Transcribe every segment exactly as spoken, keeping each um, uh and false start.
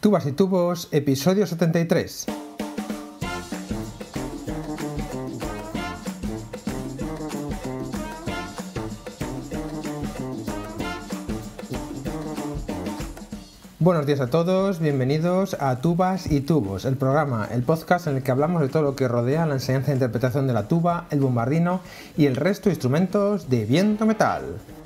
Tubas y Tubos, episodio setenta y tres. Buenos días a todos, bienvenidos a Tubas y Tubos, el programa, el podcast en el que hablamos de todo lo que rodea la enseñanza e interpretación de la tuba, el bombardino y el resto de instrumentos de viento metal.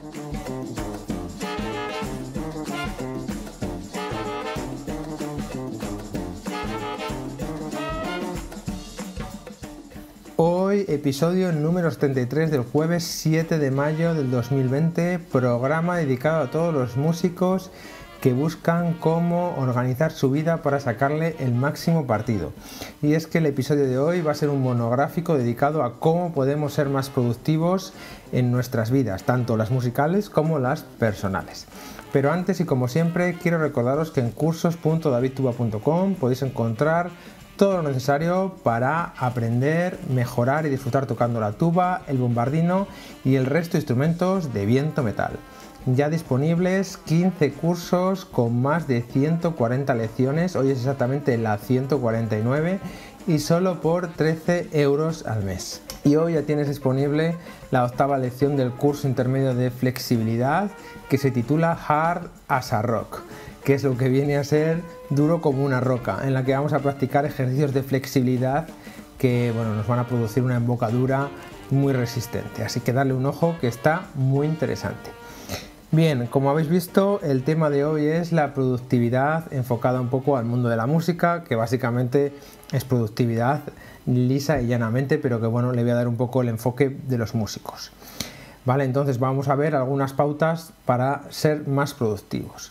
Hoy, episodio número setenta y tres del jueves siete de mayo del dos mil veinte, programa dedicado a todos los músicos que buscan cómo organizar su vida para sacarle el máximo partido. Y es que el episodio de hoy va a ser un monográfico dedicado a cómo podemos ser más productivos en nuestras vidas, tanto las musicales como las personales. Pero antes y como siempre, quiero recordaros que en cursos punto david tuba punto com podéis encontrar todo lo necesario para aprender, mejorar y disfrutar tocando la tuba, el bombardino y el resto de instrumentos de viento metal. Ya disponibles quince cursos con más de ciento cuarenta lecciones, hoy es exactamente la ciento cuarenta y nueve y solo por trece euros al mes. Y hoy ya tienes disponible la octava lección del curso intermedio de flexibilidad que se titula Hard as a Rock, que es lo que viene a ser duro como una roca, en la que vamos a practicar ejercicios de flexibilidad que bueno, nos van a producir una embocadura muy resistente. Así que darle un ojo, que está muy interesante. Bien, como habéis visto, el tema de hoy es la productividad enfocada un poco al mundo de la música, que básicamente es productividad lisa y llanamente, pero que bueno, le voy a dar un poco el enfoque de los músicos. Vale, entonces vamos a ver algunas pautas para ser más productivos.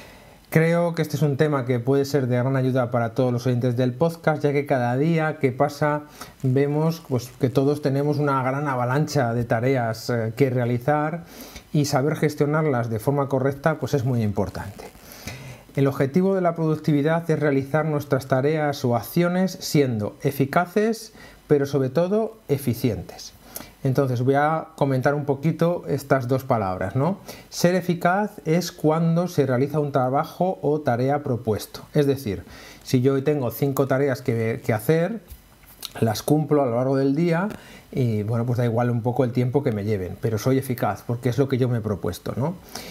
Creo que este es un tema que puede ser de gran ayuda para todos los oyentes del podcast, ya que cada día que pasa vemos pues, que todos tenemos una gran avalancha de tareas eh, que realizar, y saber gestionarlas de forma correcta pues es muy importante. El objetivo de la productividad es realizar nuestras tareas o acciones siendo eficaces, pero sobre todo eficientes. Entonces voy a comentar un poquito estas dos palabras, ¿no? Ser eficaz es cuando se realiza un trabajo o tarea propuesto. Es decir, si yo hoy tengo cinco tareas que, que hacer, las cumplo a lo largo del día y bueno, pues da igual un poco el tiempo que me lleven, pero soy eficaz porque es lo que yo me he propuesto, ¿no?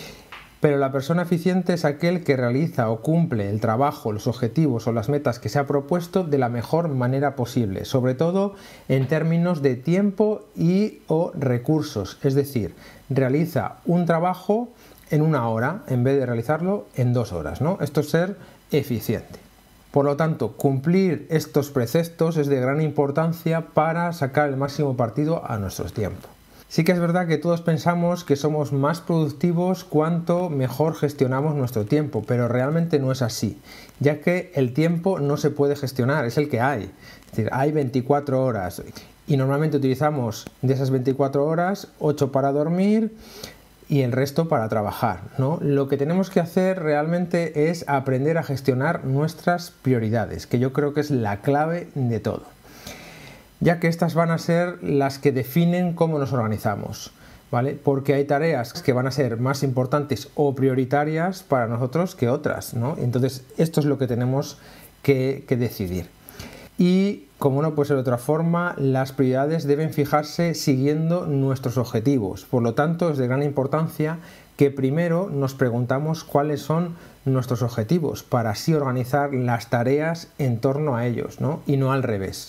Pero la persona eficiente es aquel que realiza o cumple el trabajo, los objetivos o las metas que se ha propuesto de la mejor manera posible, sobre todo en términos de tiempo y o recursos, es decir, realiza un trabajo en una hora en vez de realizarlo en dos horas, ¿no? Esto es ser eficiente. Por lo tanto, cumplir estos preceptos es de gran importancia para sacar el máximo partido a nuestros tiempos. Sí que es verdad que todos pensamos que somos más productivos cuanto mejor gestionamos nuestro tiempo, pero realmente no es así, ya que el tiempo no se puede gestionar, es el que hay. Es decir, hay veinticuatro horas y normalmente utilizamos de esas veinticuatro horas, ocho para dormir y el resto para trabajar, ¿no? Lo que tenemos que hacer realmente es aprender a gestionar nuestras prioridades, que yo creo que es la clave de todo, ya que estas van a ser las que definen cómo nos organizamos, ¿vale? Porque hay tareas que van a ser más importantes o prioritarias para nosotros que otras, ¿no? Entonces esto es lo que tenemos que, que decidir. Y como no puede ser de otra forma, las prioridades deben fijarse siguiendo nuestros objetivos. Por lo tanto, es de gran importancia que primero nos preguntamos cuáles son nuestros objetivos para así organizar las tareas en torno a ellos, ¿no? Y no al revés.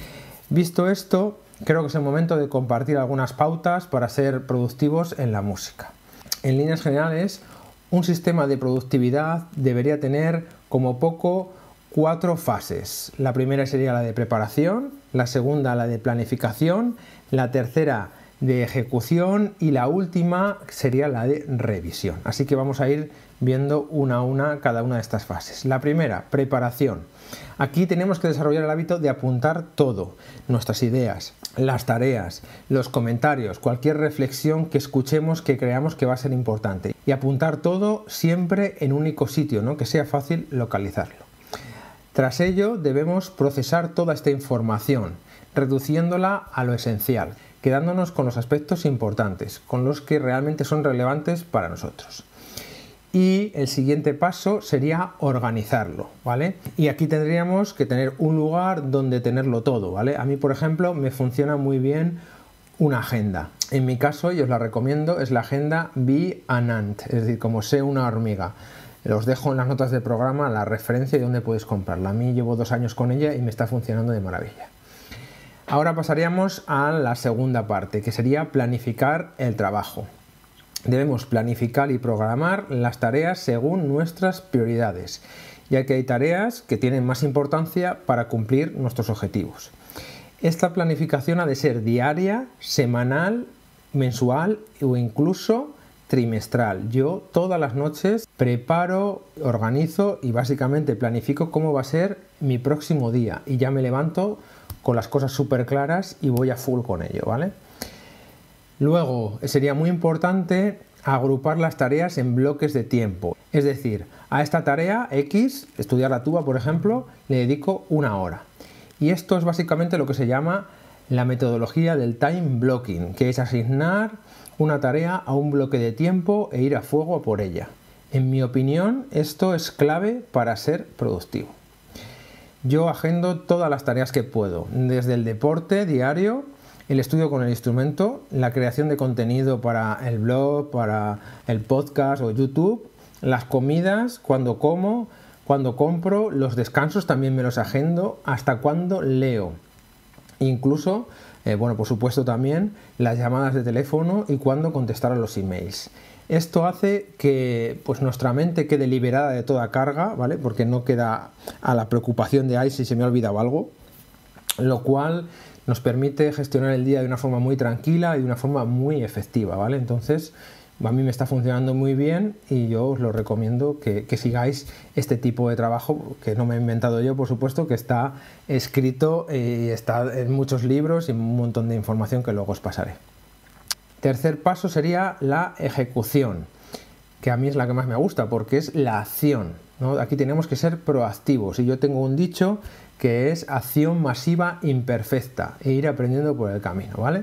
Visto esto, creo que es el momento de compartir algunas pautas para ser productivos en la música. En líneas generales, un sistema de productividad debería tener como poco cuatro fases. La primera sería la de preparación, la segunda la de planificación, la tercera de ejecución y la última sería la de revisión. Así que vamos a ir viendo una a una cada una de estas fases. La primera, preparación. Aquí tenemos que desarrollar el hábito de apuntar todo, nuestras ideas, las tareas, los comentarios, cualquier reflexión que escuchemos que creamos que va a ser importante, y apuntar todo siempre en un único sitio, ¿no? Que sea fácil localizarlo. Tras ello debemos procesar toda esta información, reduciéndola a lo esencial, quedándonos con los aspectos importantes, con los que realmente son relevantes para nosotros. Y el siguiente paso sería organizarlo, ¿vale? Y aquí tendríamos que tener un lugar donde tenerlo todo, ¿vale? A mí, por ejemplo, me funciona muy bien una agenda. En mi caso, y os la recomiendo, es la agenda Bee an Ant, es decir, como sé una hormiga. Os dejo en las notas del programa la referencia y dónde podéis comprarla. A mí llevo dos años con ella y me está funcionando de maravilla. Ahora pasaríamos a la segunda parte, que sería planificar el trabajo. Debemos planificar y programar las tareas según nuestras prioridades, ya que hay tareas que tienen más importancia para cumplir nuestros objetivos. Esta planificación ha de ser diaria, semanal, mensual o incluso trimestral. Yo todas las noches preparo, organizo y básicamente planifico cómo va a ser mi próximo día y ya me levanto con las cosas súper claras y voy a full con ello, ¿vale? Luego, sería muy importante agrupar las tareas en bloques de tiempo. Es decir, a esta tarea X, estudiar la tuba, por ejemplo, le dedico una hora. Y esto es básicamente lo que se llama la metodología del time blocking, que es asignar una tarea a un bloque de tiempo e ir a fuego a por ella. En mi opinión, esto es clave para ser productivo. Yo agendo todas las tareas que puedo, desde el deporte diario, el estudio con el instrumento, la creación de contenido para el blog, para el podcast o YouTube, las comidas, cuando como, cuando compro, los descansos también me los agendo, hasta cuando leo. Incluso, eh, bueno, por supuesto también las llamadas de teléfono y cuando contestar a los emails. Esto hace que pues, nuestra mente quede liberada de toda carga, ¿vale? Porque no queda a la preocupación de ay, si se me ha olvidado algo, lo cual nos permite gestionar el día de una forma muy tranquila y de una forma muy efectiva, ¿vale? Entonces, a mí me está funcionando muy bien y yo os lo recomiendo que, que sigáis este tipo de trabajo, que no me he inventado yo, por supuesto, que está escrito y está en muchos libros y un montón de información que luego os pasaré. Tercer paso sería la ejecución, que a mí es la que más me gusta porque es la acción, ¿no? Aquí tenemos que ser proactivos y yo tengo un dicho que es acción masiva imperfecta e ir aprendiendo por el camino, ¿vale?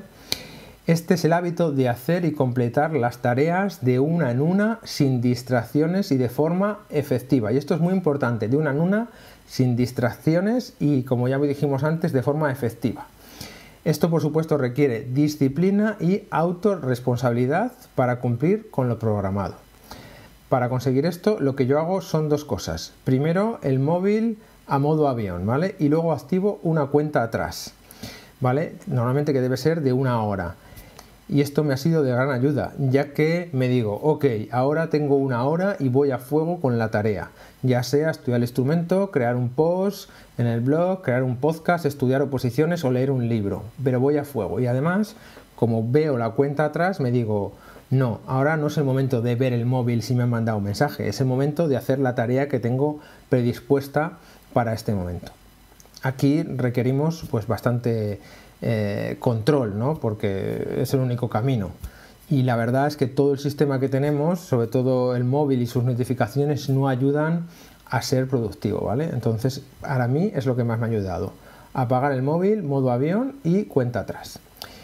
Este es el hábito de hacer y completar las tareas de una en una sin distracciones y de forma efectiva. Y esto es muy importante, de una en una sin distracciones y, como ya dijimos antes, de forma efectiva. Esto, por supuesto, requiere disciplina y autorresponsabilidad para cumplir con lo programado. Para conseguir esto, lo que yo hago son dos cosas. Primero, el móvil a modo avión, ¿vale? Y luego activo una cuenta atrás, ¿vale? Normalmente que debe ser de una hora. Y esto me ha sido de gran ayuda, ya que me digo, ok, ahora tengo una hora y voy a fuego con la tarea. Ya sea estudiar el instrumento, crear un post en el blog, crear un podcast, estudiar oposiciones o leer un libro. Pero voy a fuego. Y además, como veo la cuenta atrás, me digo, no, ahora no es el momento de ver el móvil si me han mandado un mensaje. Es el momento de hacer la tarea que tengo predispuesta para este momento. Aquí requerimos pues bastante eh, control, ¿no? Porque es el único camino. Y la verdad es que todo el sistema que tenemos, sobre todo el móvil y sus notificaciones, no ayudan a ser productivo, ¿vale? Entonces, para mí es lo que más me ha ayudado. Apagar el móvil, modo avión y cuenta atrás.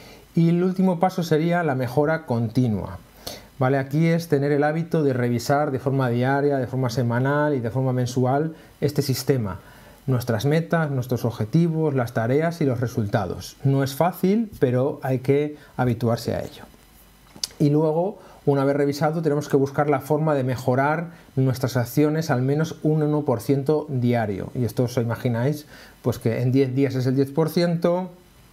Y el último paso sería la mejora continua. ¿Vale? Aquí es tener el hábito de revisar de forma diaria, de forma semanal y de forma mensual este sistema. Nuestras metas, nuestros objetivos, las tareas y los resultados. No es fácil, pero hay que habituarse a ello. Y luego, una vez revisado, tenemos que buscar la forma de mejorar nuestras acciones al menos un uno por ciento diario. Y esto os imagináis, pues que en diez días es el diez por ciento,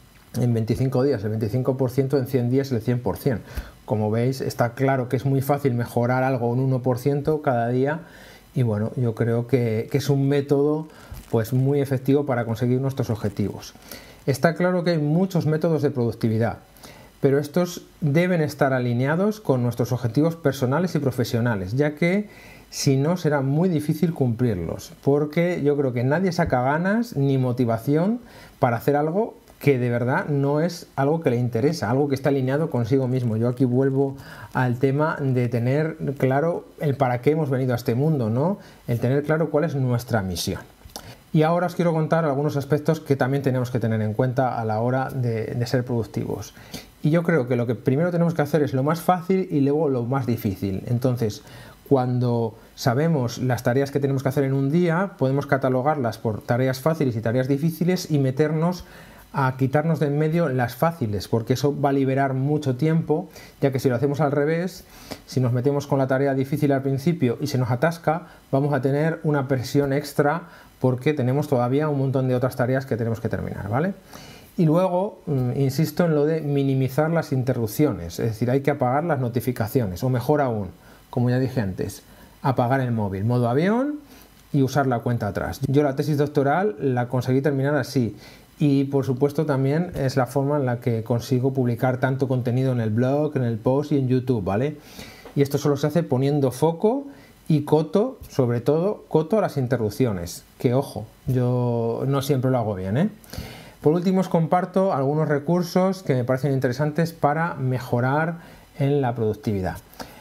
en veinticinco días el veinticinco por ciento, en cien días el cien por ciento. Como veis, está claro que es muy fácil mejorar algo un uno por ciento cada día y bueno, yo creo que, que es un método pues muy efectivo para conseguir nuestros objetivos. Está claro que hay muchos métodos de productividad, pero estos deben estar alineados con nuestros objetivos personales y profesionales, ya que si no será muy difícil cumplirlos, porque yo creo que nadie saca ganas ni motivación para hacer algo que de verdad no es algo que le interesa, algo que está alineado consigo mismo. Yo aquí vuelvo al tema de tener claro el para qué hemos venido a este mundo, ¿no? El tener claro cuál es nuestra misión. Y ahora os quiero contar algunos aspectos que también tenemos que tener en cuenta a la hora de, de ser productivos. Y yo creo que lo que primero tenemos que hacer es lo más fácil y luego lo más difícil. Entonces, cuando sabemos las tareas que tenemos que hacer en un día, podemos catalogarlas por tareas fáciles y tareas difíciles y meternos a quitarnos de en medio las fáciles, porque eso va a liberar mucho tiempo, ya que si lo hacemos al revés, si nos metemos con la tarea difícil al principio y se nos atasca, vamos a tener una presión extra porque tenemos todavía un montón de otras tareas que tenemos que terminar, ¿vale? Y luego, insisto en lo de minimizar las interrupciones, es decir, hay que apagar las notificaciones, o mejor aún, como ya dije antes, apagar el móvil, modo avión y usar la cuenta atrás. Yo la tesis doctoral la conseguí terminar así. Y por supuesto también es la forma en la que consigo publicar tanto contenido en el blog, en el post y en YouTube, ¿vale? Y esto solo se hace poniendo foco y coto, sobre todo coto a las interrupciones, que ojo, yo no siempre lo hago bien, ¿eh? Por último os comparto algunos recursos que me parecen interesantes para mejorar en la productividad.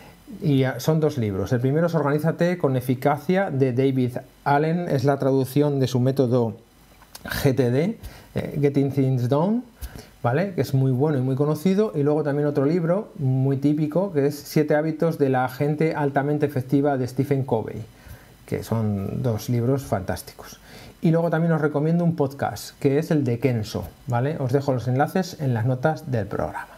Y son dos libros. El primero es Organízate con eficacia de David Allen, es la traducción de su método G T D, eh, Getting Things Done, ¿vale? Que es muy bueno y muy conocido. Y luego también otro libro muy típico que es Siete hábitos de la gente altamente efectiva de Stephen Covey, que son dos libros fantásticos. Y luego también os recomiendo un podcast que es el de Kenso, ¿vale? Os dejo los enlaces en las notas del programa.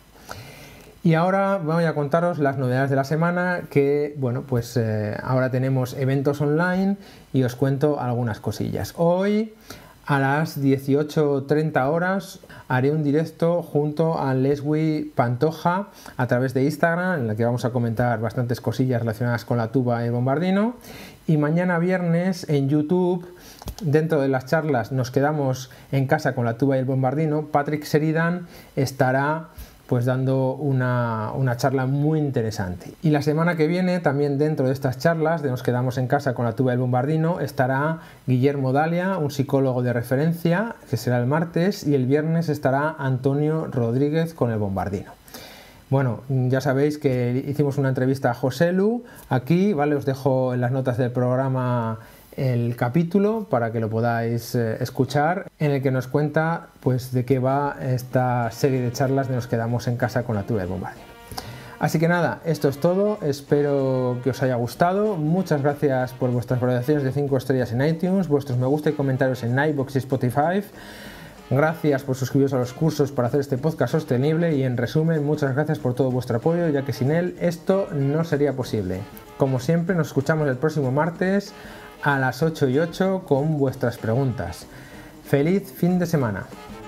Y ahora voy a contaros las novedades de la semana, que bueno, pues eh, ahora tenemos eventos online y os cuento algunas cosillas. Hoy a las dieciocho treinta horas haré un directo junto a Leslie Pantoja a través de Instagram, en el que vamos a comentar bastantes cosillas relacionadas con la tuba y el bombardino. Y mañana viernes en YouTube, dentro de las charlas Nos quedamos en casa con la tuba y el bombardino, Patrick Sheridan estará pues dando una, una charla muy interesante. Y la semana que viene, también dentro de estas charlas de Nos quedamos en casa con la tuba y el bombardino, estará Guillermo Dalia, un psicólogo de referencia, que será el martes, y el viernes estará Antonio Rodríguez con el bombardino. Bueno, ya sabéis que hicimos una entrevista a José Lu aquí, ¿vale? Os dejo en las notas del programa el capítulo para que lo podáis eh, escuchar, en el que nos cuenta pues de qué va esta serie de charlas de Nos quedamos en casa con la tuba y el bombardino. Así que nada, esto es todo, espero que os haya gustado. Muchas gracias por vuestras valoraciones de cinco estrellas en iTunes, vuestros me gusta y comentarios en iVoox y Spotify. Gracias por suscribiros a los cursos para hacer este podcast sostenible y, en resumen, muchas gracias por todo vuestro apoyo, ya que sin él esto no sería posible. Como siempre, nos escuchamos el próximo martes a las ocho y ocho con vuestras preguntas. ¡Feliz fin de semana!